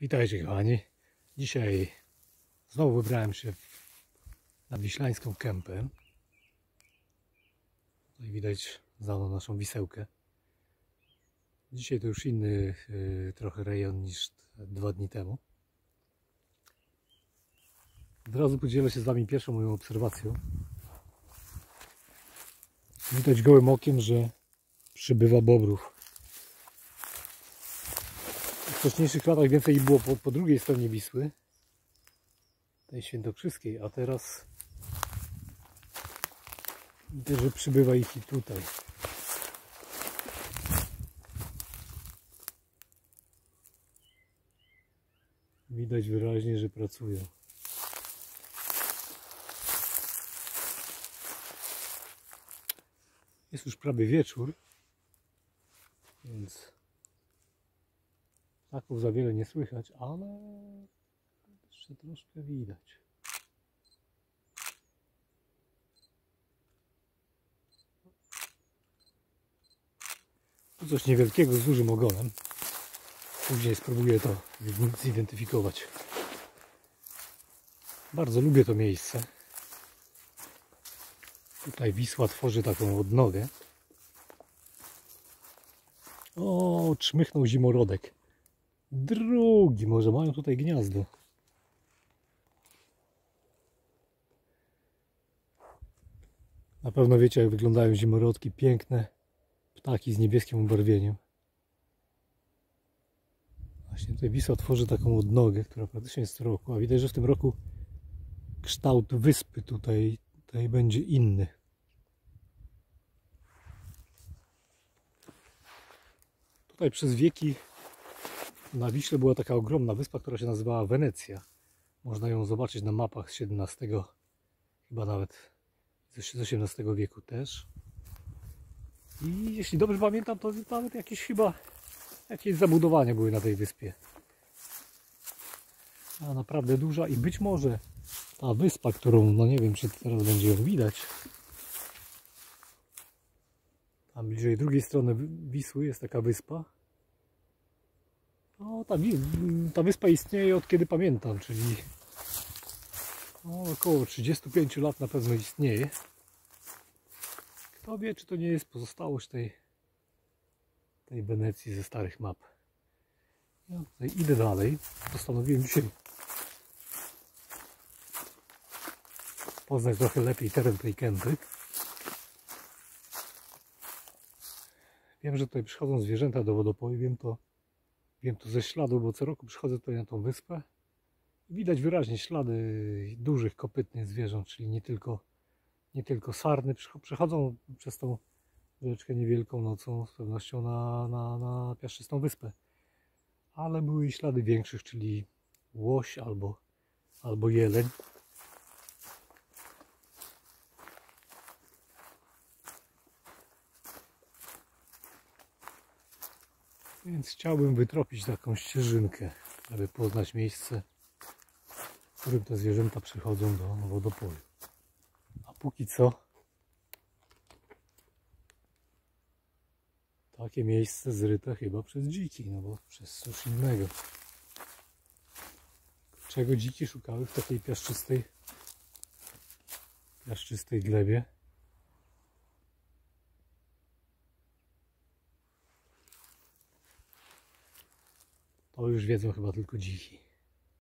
Witajcie kochani. Dzisiaj znowu wybrałem się na Wiślańską Kępę. Tutaj widać za mną naszą Wisełkę. Dzisiaj to już inny trochę rejon niż 2 dni temu. Od razu podzielę się z Wami pierwszą moją obserwacją. Widać gołym okiem, że przybywa bobrów. W wcześniejszych latach więcej ich było po drugiej stronie Wisły, tej świętokrzyskiej, a teraz widać, że przybywa ich i tutaj. Widać wyraźnie, że pracują. Jest już prawie wieczór, więc ptaków za wiele nie słychać, ale jeszcze troszkę widać. To coś niewielkiego z dużym ogonem. Później spróbuję to zidentyfikować. Bardzo lubię to miejsce. Tutaj Wisła tworzy taką odnogę. O, czmychnął zimorodek. Drugi, może mają tutaj gniazdo. Na pewno wiecie, jak wyglądają zimorodki. Piękne ptaki z niebieskim ubarwieniem. Właśnie tutaj Wisła tworzy taką odnogę, która praktycznie jest co roku. A widać, że w tym roku kształt wyspy tutaj będzie inny. Tutaj przez wieki na Wiśle była taka ogromna wyspa, która się nazywała Wenecja. Można ją zobaczyć na mapach z XVII, chyba nawet z XVIII wieku też. I jeśli dobrze pamiętam, to nawet jakieś zabudowania były na tej wyspie. A naprawdę duża i być może ta wyspa, którą, no nie wiem, czy teraz będzie ją widać. Tam bliżej drugiej strony Wisły jest taka wyspa. No, ta wyspa istnieje od kiedy pamiętam, czyli około 35 lat na pewno istnieje. Kto wie, czy to nie jest pozostałość tej Wenecji ze starych map. Ja tutaj idę dalej. Postanowiłem dzisiaj poznać trochę lepiej teren tej Kępy. Wiem, że tutaj przychodzą zwierzęta do wodopoju, wiem to ze śladu, bo co roku przychodzę tutaj na tą wyspę. Widać wyraźnie ślady dużych kopytnych zwierząt, czyli nie tylko sarny przechodzą przez tą rzeczkę niewielką nocą z pewnością na piaszczystą wyspę. Ale były i ślady większych, czyli łoś albo jeleń. Więc chciałbym wytropić taką ścieżynkę, aby poznać miejsce, w którym te zwierzęta przychodzą do wodopoju. A póki co takie miejsce zryte chyba przez dziki, no bo przez coś innego. Czego dziki szukały w takiej piaszczystej glebie? To już wiedzą chyba tylko dziki.